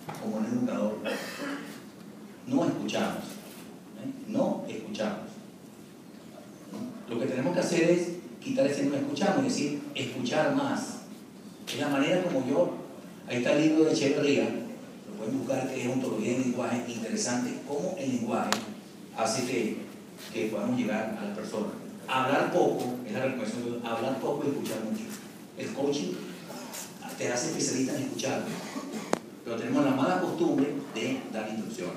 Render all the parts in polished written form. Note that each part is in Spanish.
como un educador, no escuchamos. No escuchamos. Lo que tenemos que hacer es quitar ese no escuchamos, es decir, escuchar más. Es la manera como yo, ahí está el libro de Echeverría, lo pueden buscar, que es ontología del lenguaje, interesante, cómo el lenguaje hace que podamos llegar a las personas. Hablar poco, es la recomendación, hablar poco y escuchar mucho. El coaching te hace especialista en escuchar, pero tenemos la mala costumbre de dar instrucciones.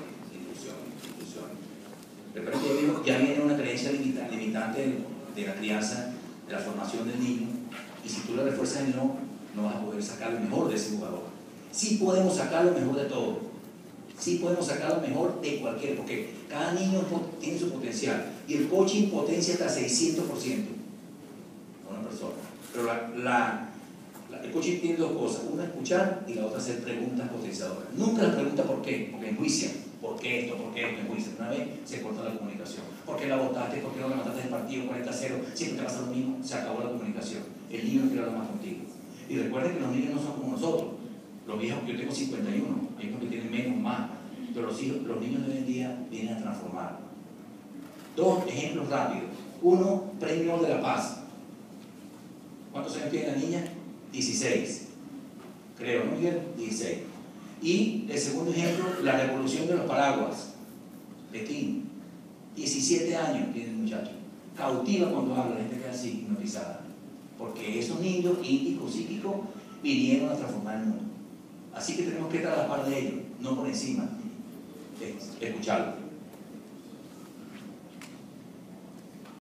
Recuerda que ya viene una creencia limitante de la crianza, de la formación del niño, y si tú le refuerzas el no, no vas a poder sacar lo mejor de ese jugador. Sí podemos sacar lo mejor de todo, sí podemos sacar lo mejor de cualquier, porque cada niño tiene su potencial, y el coaching potencia hasta 600% a una persona. Pero el coaching tiene dos cosas, una escuchar y la otra hacer preguntas potenciadoras. Nunca la pregunta por qué, porque enjuician. ¿Por qué esto? ¿Por qué esto? Enjuician. Una vez se corta la comunicación. ¿Por qué la votaste? ¿Por qué no la mataste del partido 40-0? Siempre te pasa lo mismo, se acabó la comunicación. El niño no quiere hablar más contigo. Y recuerden que los niños no son como nosotros. Los viejos, yo tengo 51, hay unos que tienen menos, más. Pero los niños de hoy en día vienen a transformar. Dos ejemplos rápidos. Uno, Premio de la Paz. ¿Cuántos años tiene la niña? 16. Creo, ¿no, Miguel? 16. Y el segundo ejemplo, la revolución de los paraguas. Pekín. 17 años tiene el muchacho. Cautiva cuando habla, la gente queda así, hipnotizada. Porque esos niños ínticos, psíquicos, vinieron a transformar el mundo. Así que tenemos que estar a la par de ellos, no por encima. Escucharlo.